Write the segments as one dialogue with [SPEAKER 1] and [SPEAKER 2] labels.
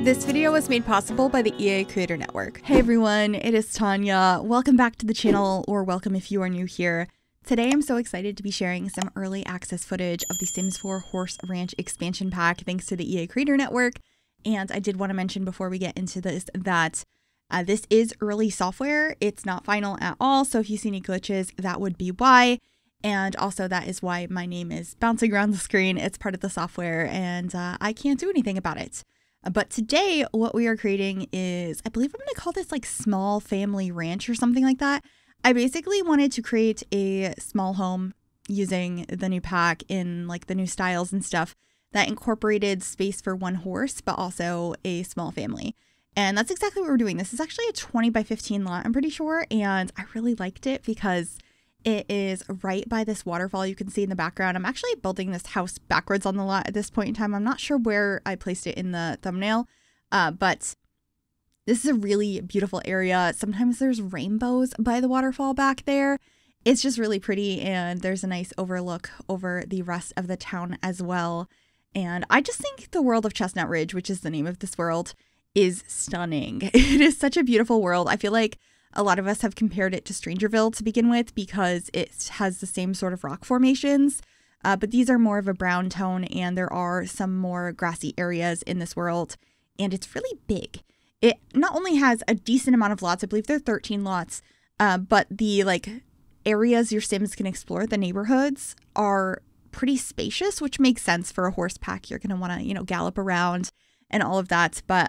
[SPEAKER 1] This video was made possible by the EA Creator Network. Hey everyone, it is Tanya. Welcome back to the channel, or welcome if you are new here. Today I'm so excited to be sharing some early access footage of the Sims 4 Horse Ranch expansion pack thanks to the EA Creator Network. And I did want to mention before we get into this that this is early software. It's not final at all, so if you see any glitches, that would be why. And also that is why my name is bouncing around the screen. It's part of the software and I can't do anything about it. But today what we are creating is, I believe I'm going to call this like small family ranch or something like that. I basically wanted to create a small home using the new pack in like the new styles and stuff that incorporated space for one horse, but also a small family. And that's exactly what we're doing. This is actually a 20 by 15 lot, I'm pretty sure. And I really liked it because it is right by this waterfall you can see in the background. I'm actually building this house backwards on the lot at this point in time. I'm not sure where I placed it in the thumbnail, but this is a really beautiful area. Sometimes there's rainbows by the waterfall back there. It's just really pretty, and there's a nice overlook over the rest of the town as well. And I just think the world of Chestnut Ridge, which is the name of this world, is stunning. It is such a beautiful world. I feel like a lot of us have compared it to Strangerville to begin with because it has the same sort of rock formations, but these are more of a brown tone, and there are some more grassy areas in this world, and it's really big. It not only has a decent amount of lots, I believe there are 13 lots, but the like areas your Sims can explore, the neighborhoods, are pretty spacious, which makes sense for a horse pack. You're going to want to, gallop around and all of that, but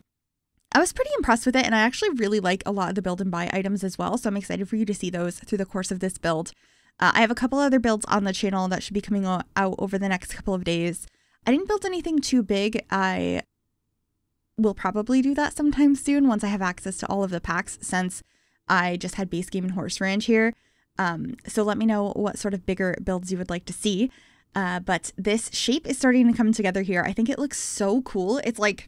[SPEAKER 1] I was pretty impressed with it, and I actually really like a lot of the build and buy items as well, so I'm excited for you to see those through the course of this build. I have a couple other builds on the channel that should be coming out over the next couple of days. I didn't build anything too big. I will probably do that sometime soon once I have access to all of the packs, since I just had base game and Horse Ranch here. So let me know what sort of bigger builds you would like to see. But this shape is starting to come together here. I think it looks so cool. It's like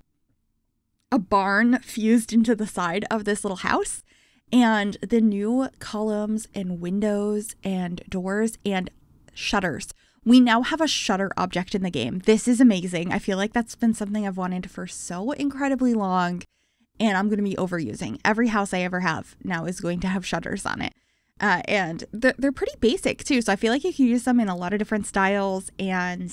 [SPEAKER 1] a barn fused into the side of this little house, and the new columns and windows and doors and shutters. We now have a shutter object in the game. This is amazing. I feel like that's been something I've wanted for so incredibly long, and I'm going to be overusing. Every house I ever have now is going to have shutters on it. And they're pretty basic too, so I feel like you can use them in a lot of different styles, and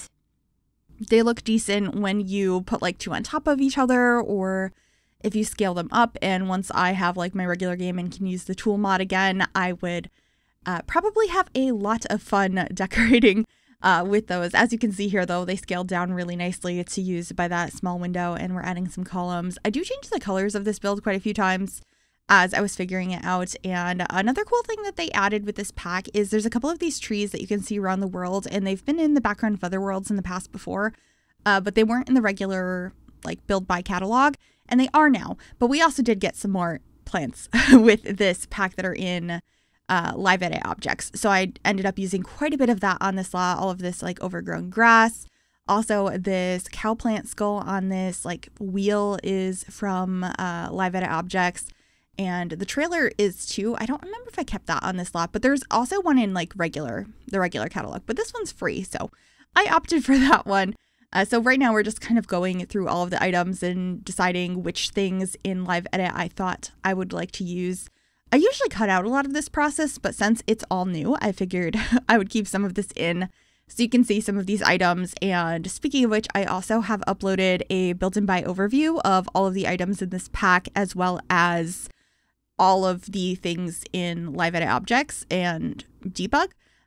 [SPEAKER 1] they look decent when you put like two on top of each other, or if you scale them up. And once I have like my regular game and can use the tool mod again, I would probably have a lot of fun decorating with those. As you can see here though, they scaled down really nicely to use by that small window, and we're adding some columns. I do change the colors of this build quite a few times as I was figuring it out. And another cool thing that they added with this pack is there's a couple of these trees that you can see around the world, and they've been in the background of other worlds in the past before, but they weren't in the regular like build by catalog, and they are now. But we also did get some more plants with this pack that are in live edit objects, so I ended up using quite a bit of that on this lot. All of this like overgrown grass, also this cow plant skull on this like wheel is from live edit objects. And the trailer is too. I don't remember if I kept that on this lot, but there's also one in like the regular catalog, but this one's free, so I opted for that one. So right now we're just kind of going through all of the items and deciding which things in live edit I thought I would like to use. I usually cut out a lot of this process, but since it's all new, I figured I would keep some of this in so you can see some of these items. And speaking of which, I also have uploaded a build and buy overview of all of the items in this pack, as well as all of the things in live edit objects and debug.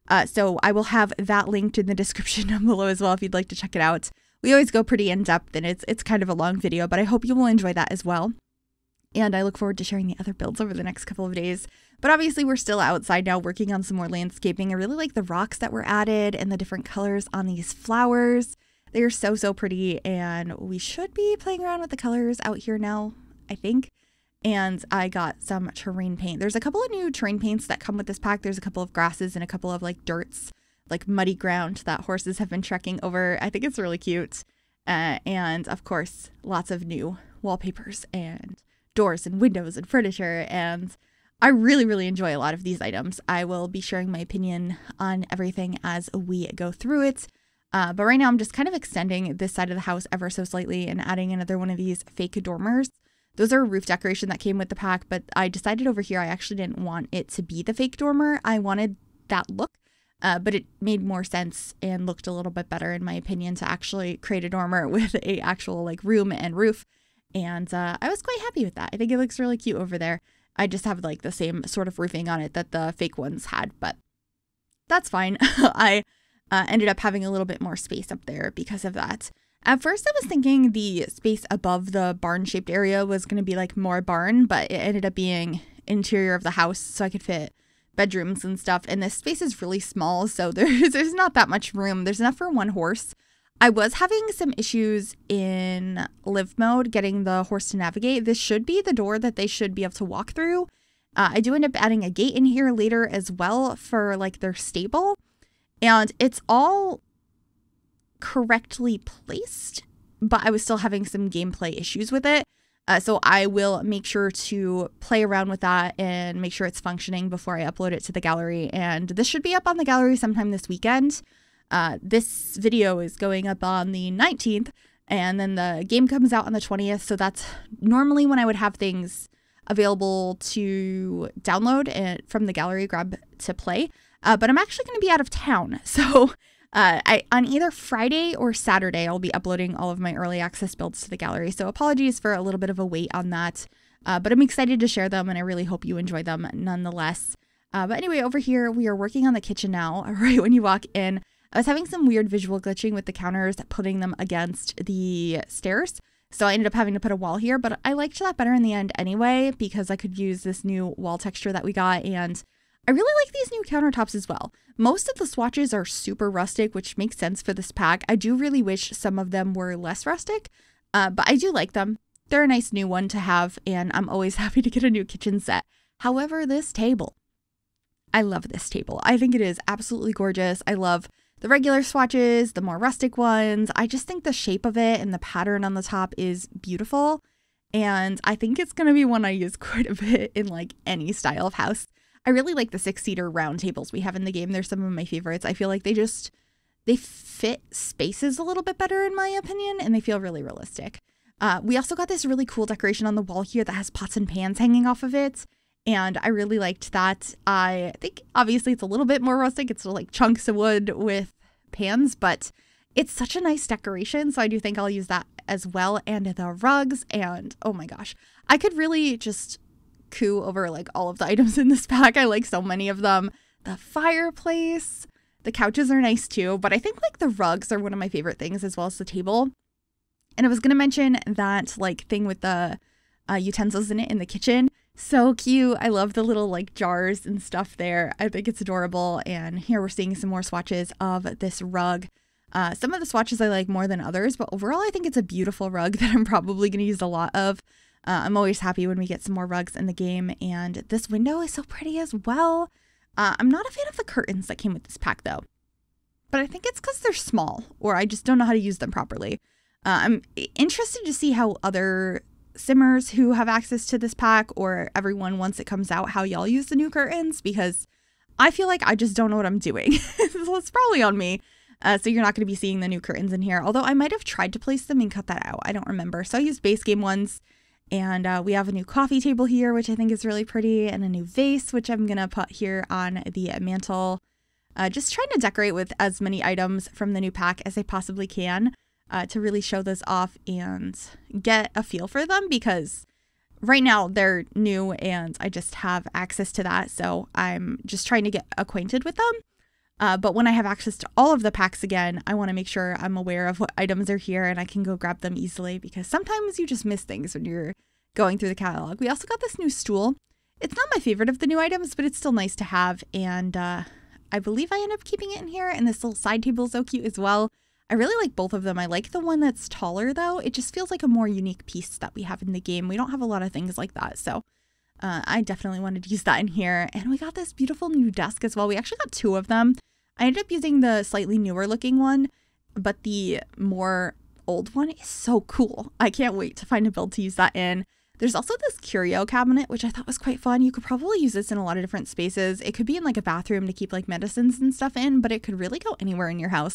[SPEAKER 1] So I will have that linked in the description down below as well if you'd like to check it out. We always go pretty in depth, and it's kind of a long video, but I hope you will enjoy that as well. And I look forward to sharing the other builds over the next couple of days. But obviously we're still outside now working on some more landscaping. I really like the rocks that were added and the different colors on these flowers. They are so, so pretty, and we should be playing around with the colors out here now, I think. And I got some terrain paint. There's a couple of new terrain paints that come with this pack. There's a couple of grasses and a couple of like dirts, like muddy ground that horses have been trekking over. I think it's really cute. And of course, lots of new wallpapers and doors and windows and furniture. And I really, really enjoy a lot of these items. I will be sharing my opinion on everything as we go through it. But right now I'm just kind of extending this side of the house ever so slightly and adding another one of these fake dormers. Those are a roof decoration that came with the pack, but I decided over here I actually didn't want it to be the fake dormer. I wanted that look, but it made more sense and looked a little bit better in my opinion to actually create a dormer with a actual like room and roof. And I was quite happy with that. I think it looks really cute over there. I just have like the same sort of roofing on it that the fake ones had, but that's fine. I ended up having a little bit more space up there because of that. At first, I was thinking the space above the barn-shaped area was going to be like more barn, but it ended up being interior of the house, so I could fit bedrooms and stuff. And this space is really small, so there's not that much room. There's enough for one horse. I was having some issues in live mode getting the horse to navigate. This should be the door that they should be able to walk through. I do end up adding a gate in here later as well for like their stable, and it's all correctly placed, but I was still having some gameplay issues with it. So I will make sure to play around with that and make sure it's functioning before I upload it to the gallery. And this should be up on the gallery sometime this weekend. This video is going up on the 19th, and then the game comes out on the 20th. So that's normally when I would have things available to download and from the gallery grab to play. But I'm actually going to be out of town. So on either Friday or Saturday, I'll be uploading all of my early access builds to the gallery. So apologies for a little bit of a wait on that, but I'm excited to share them and I really hope you enjoy them nonetheless. But anyway, over here, we are working on the kitchen now. Right when you walk in, I was having some weird visual glitching with the counters, putting them against the stairs. So I ended up having to put a wall here, but I liked that better in the end anyway, because I could use this new wall texture that we got. And I really like these new countertops as well. Most of the swatches are super rustic, which makes sense for this pack. I do really wish some of them were less rustic, but I do like them. They're a nice new one to have, and I'm always happy to get a new kitchen set. However, this table, I love this table. I think it is absolutely gorgeous. I love the regular swatches, the more rustic ones. I just think the shape of it and the pattern on the top is beautiful, and I think it's going to be one I use quite a bit in like any style of house. I really like the 6-seater round tables we have in the game. They're some of my favorites. I feel like they fit spaces a little bit better in my opinion, and they feel really realistic. We also got this really cool decoration on the wall here that has pots and pans hanging off of it, and I really liked that. I think obviously it's a little bit more rustic. It's like chunks of wood with pans, but it's such a nice decoration, so I do think I'll use that as well. And the rugs, and oh my gosh, I could really just coo over like all of the items in this pack. I like so many of them. The fireplace, the couches are nice too, but I think like the rugs are one of my favorite things, as well as the table. And I was gonna mention that like thing with the utensils in it in the kitchen. So cute. I love the little like jars and stuff there. I think it's adorable. And here we're seeing some more swatches of this rug. Some of the swatches I like more than others, but overall I think it's a beautiful rug that I'm probably going to use a lot of. I'm always happy when we get some more rugs in the game, and this window is so pretty as well. I'm not a fan of the curtains that came with this pack though, but I think it's because they're small, or I just don't know how to use them properly. I'm interested to see how other simmers who have access to this pack, or everyone once it comes out, how y'all use the new curtains, because I feel like I just don't know what I'm doing. So it's probably on me. So you're not going to be seeing the new curtains in here, although I might have tried to place them and cut that out. I don't remember. So I used base game ones. And we have a new coffee table here, which I think is really pretty, and a new vase, which I'm going to put here on the mantle. Just trying to decorate with as many items from the new pack as I possibly can to really show those off and get a feel for them, because right now they're new and I just have access to that. So I'm just trying to get acquainted with them. But when I have access to all of the packs again, I want to make sure I'm aware of what items are here and I can go grab them easily, because sometimes you just miss things when you're going through the catalog. We also got this new stool. It's not my favorite of the new items, but it's still nice to have. And I believe I end up keeping it in here. And this little side table is so cute as well. I really like both of them. I like the one that's taller though. It just feels like a more unique piece that we have in the game. We don't have a lot of things like that. So I definitely wanted to use that in here. And we got this beautiful new desk as well. We actually got two of them. I ended up using the slightly newer looking one, but the more old one is so cool. I can't wait to find a build to use that in. There's also this curio cabinet, which I thought was quite fun. You could probably use this in a lot of different spaces. It could be in like a bathroom to keep like medicines and stuff in, but it could really go anywhere in your house.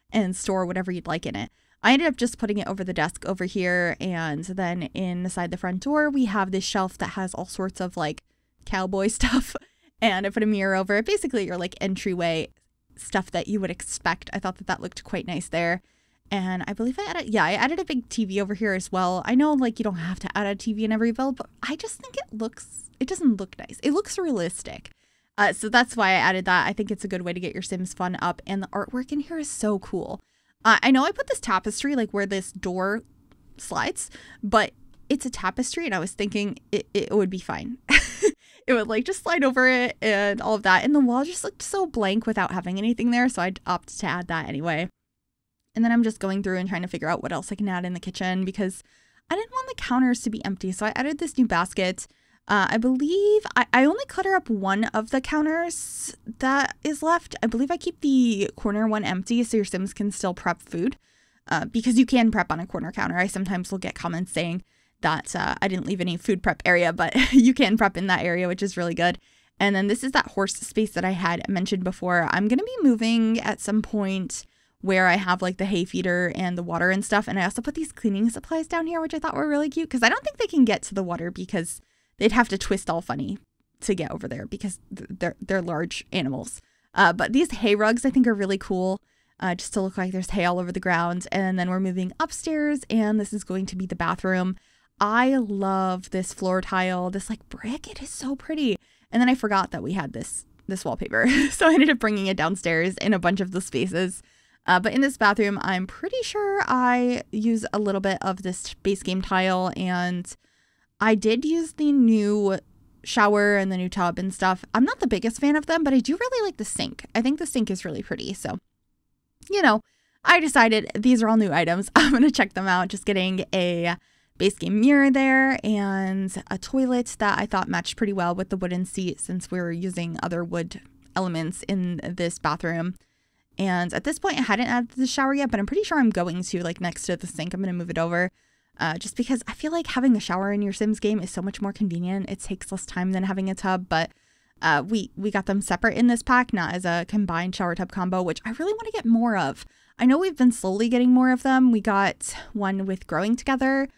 [SPEAKER 1] and store whatever you'd like in it. I ended up just putting it over the desk over here, and then inside the front door, we have this shelf that has all sorts of like cowboy stuff, and I put a mirror over it. Basically, your like entryway stuff that you would expect. I thought that looked quite nice there. And I believe I added a big TV over here as well. I know like you don't have to add a TV in every build, but I just think it doesn't look nice. It looks realistic. So that's why I added that. I think it's a good way to get your Sims fun up, and the artwork in here is so cool. I know I put this tapestry like where this door slides, but it's a tapestry, and I was thinking it would be fine. It would like just slide over it and all of that. And the wall just looked so blank without having anything there, so I'd opt to add that anyway. And then I'm just going through and trying to figure out what else I can add in the kitchen because I didn't want the counters to be empty. So I added this new basket. I believe I only clutter up one of the counters that is left. I believe I keep the corner one empty so your Sims can still prep food because you can prep on a corner counter. I sometimes will get comments saying that I didn't leave any food prep area, but you can prep in that area, which is really good. And then this is that horse space that I had mentioned before. I'm going to be moving at some point where I have like the hay feeder and the water and stuff. And I also put these cleaning supplies down here, which I thought were really cute because I don't think they can get to the water because they'd have to twist all funny to get over there because they're large animals. But these hay rugs I think are really cool, just to look like there's hay all over the ground. And then we're moving upstairs, and this is going to be the bathroom. I love this floor tile, this like brick. It is so pretty. And then I forgot that we had this wallpaper, so I ended up bringing it downstairs in a bunch of the spaces. But in this bathroom, I'm pretty sure I use a little bit of this base game tile, and I did use the new shower and the new tub and stuff. I'm not the biggest fan of them, but I do really like the sink. I think the sink is really pretty. So, you know, I decided these are all new items. I'm going to check them out. Just getting a base game mirror there and a toilet that I thought matched pretty well with the wooden seat since we were using other wood elements in this bathroom. And at this point, I hadn't added the shower yet, but I'm pretty sure I'm going to, like next to the sink. I'm going to move it over. Just because I feel like having a shower in your Sims game is so much more convenient. It takes less time than having a tub, but we got them separate in this pack, not as a combined shower tub combo, which I really want to get more of. I know we've been slowly getting more of them. We got one with Growing Together,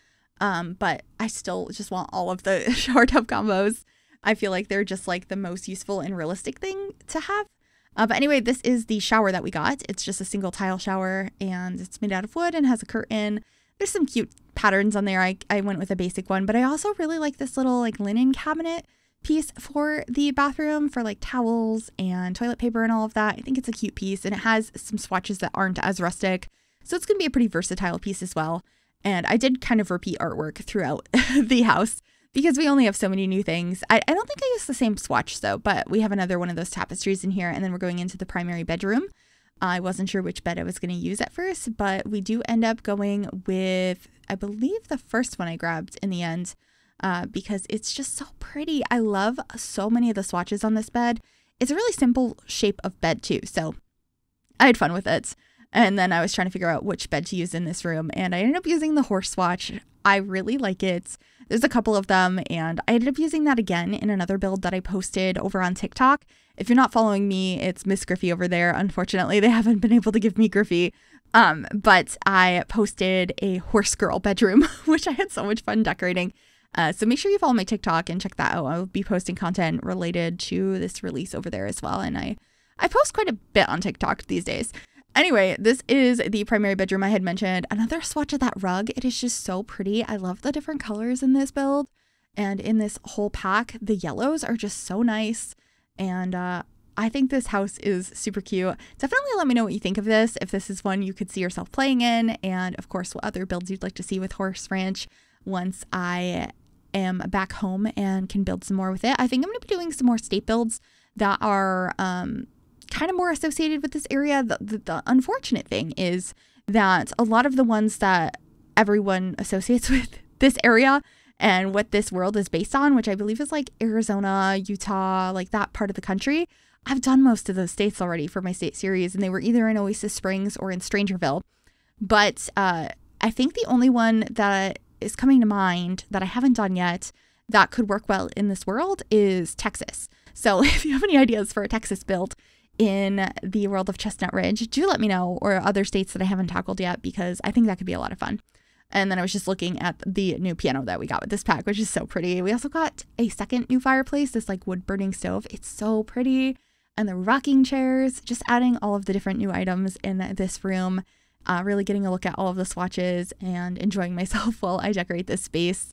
[SPEAKER 1] but I still just want all of the shower tub combos. I feel like they're just like the most useful and realistic thing to have. But anyway, this is the shower that we got. It's just a single tile shower, and it's made out of wood and has a curtain. There's some cute patterns on there. I went with a basic one, but I also really like this little like linen cabinet piece for the bathroom for like towels and toilet paper and all of that. I think it's a cute piece, and it has some swatches that aren't as rustic. So it's going to be a pretty versatile piece as well. And I did kind of repeat artwork throughout the house because we only have so many new things. I don't think I used the same swatch though, but we have another one of those tapestries in here, and then we're going into the primary bedroom. I wasn't sure which bed I was going to use at first, but we do end up going with, I believe, the first one I grabbed in the end because it's just so pretty. I love so many of the swatches on this bed. It's a really simple shape of bed too, so I had fun with it. And then I was trying to figure out which bed to use in this room, and I ended up using the horse swatch. I really like it. There's a couple of them, and I ended up using that again in another build that I posted over on TikTok. If you're not following me, it's Miss Griffy over there. Unfortunately, they haven't been able to give me Griffy. But I posted a horse girl bedroom, which I had so much fun decorating. So make sure you follow my TikTok and check that out. I'll be posting content related to this release over there as well. And I post quite a bit on TikTok these days. Anyway, this is the primary bedroom I had mentioned. Another swatch of that rug. It is just so pretty. I love the different colors in this build. And in this whole pack, the yellows are just so nice. And I think this house is super cute. Definitely let me know what you think of this, if this is one you could see yourself playing in. And of course, what other builds you'd like to see with Horse Ranch once I am back home and can build some more with it. I think I'm going to be doing some more state builds that are kind of more associated with this area. The unfortunate thing is that a lot of the ones that everyone associates with this area and what this world is based on, which I believe is like Arizona, Utah, like that part of the country, I've done most of those states already for my state series, and they were either in Oasis Springs or in Strangerville. But I think the only one that is coming to mind that I haven't done yet that could work well in this world is Texas. So if you have any ideas for a Texas build, in the world of Chestnut Ridge, do let me know, or other states that I haven't tackled yet, because I think that could be a lot of fun. And then I was just looking at the new piano that we got with this pack, which is so pretty. We also got a second new fireplace, this like wood burning stove. It's so pretty. And the rocking chairs, just adding all of the different new items in this room. Really getting a look at all of the swatches and enjoying myself while I decorate this space.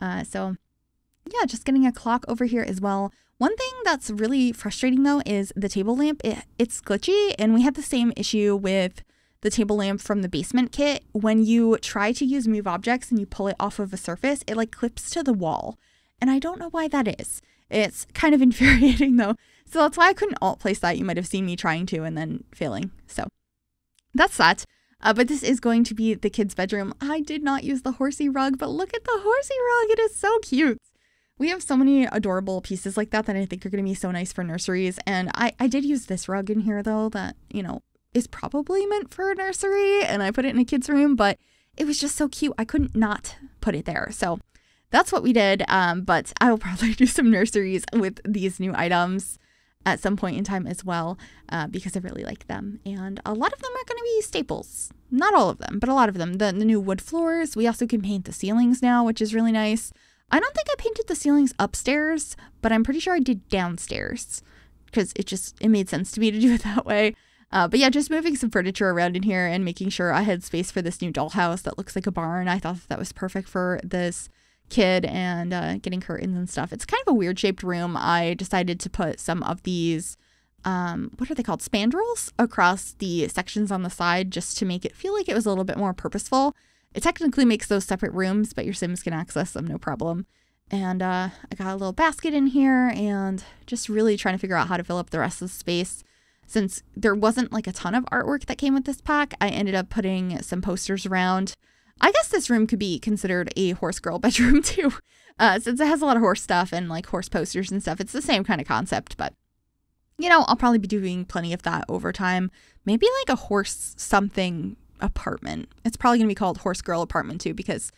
[SPEAKER 1] So yeah, just getting a clock over here as well. One thing that's really frustrating though is the table lamp. It's glitchy, and we had the same issue with the table lamp from the basement kit. When you try to use Move Objects and you pull it off of a surface, it like clips to the wall. And I don't know why that is. It's kind of infuriating though. So that's why I couldn't alt place that. You might have seen me trying to and then failing. So that's that. But this is going to be the kids' bedroom. I did not use the horsey rug, but look at the horsey rug. It is so cute. We have so many adorable pieces like that I think are going to be so nice for nurseries. And I did use this rug in here though that, you know, is probably meant for a nursery, and I put it in a kid's room, but it was just so cute. I couldn't not put it there. So that's what we did. But I will probably do some nurseries with these new items at some point in time as well, because I really like them. And a lot of them are going to be staples. Not all of them, but a lot of them. The new wood floors. We also can paint the ceilings now, which is really nice. I don't think I painted the ceilings upstairs, but I'm pretty sure I did downstairs because it made sense to me to do it that way. But yeah, just moving some furniture around in here and making sure I had space for this new dollhouse that looks like a barn. I thought that was perfect for this kid, and getting curtains and stuff. It's kind of a weird shaped room. I decided to put some of these, what are they called? Spandrels across the sections on the side just to make it feel like it was a little bit more purposeful. It technically makes those separate rooms, but your Sims can access them, no problem. And I got a little basket in here, and just really trying to figure out how to fill up the rest of the space. Since there wasn't like a ton of artwork that came with this pack, I ended up putting some posters around. I guess this room could be considered a horse girl bedroom too, since it has a lot of horse stuff and like horse posters and stuff. It's the same kind of concept, but you know, I'll probably be doing plenty of that over time. Maybe like a horse something apartment. It's probably gonna be called Horse Girl Apartment too, because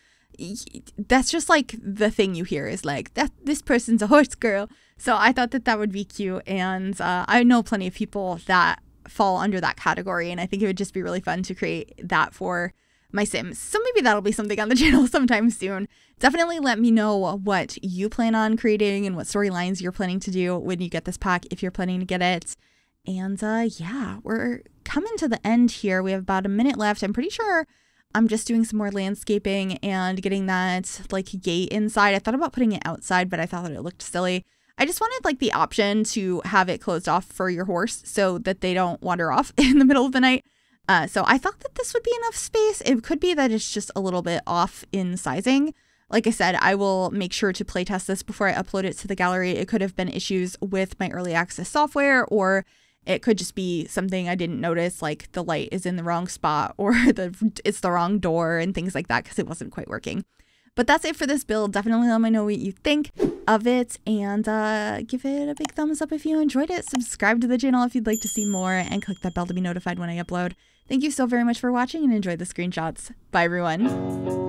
[SPEAKER 1] that's just like the thing you hear is like that this person's a horse girl. So I thought that would be cute, and I know plenty of people that fall under that category, and I think it would just be really fun to create that for my Sims. So maybe that'll be something on the channel sometime soon. Definitely let me know what you plan on creating and what storylines you're planning to do when you get this pack, if you're planning to get it. And yeah, we're coming to the end here. We have about a minute left. I'm pretty sure I'm just doing some more landscaping and getting that like gate inside. I thought about putting it outside, but I thought that it looked silly. I just wanted like the option to have it closed off for your horse so that they don't wander off in the middle of the night. So I thought that this would be enough space. It could be that it's just a little bit off in sizing. Like I said, I will make sure to playtest this before I upload it to the gallery. It could have been issues with my early access software, or it could just be something I didn't notice, like the light is in the wrong spot, or it's the wrong door and things like that, because it wasn't quite working. But that's it for this build. Definitely let me know what you think of it, and give it a big thumbs up if you enjoyed it. Subscribe to the channel if you'd like to see more, and click that bell to be notified when I upload. Thank you so very much for watching, and enjoy the screenshots. Bye everyone.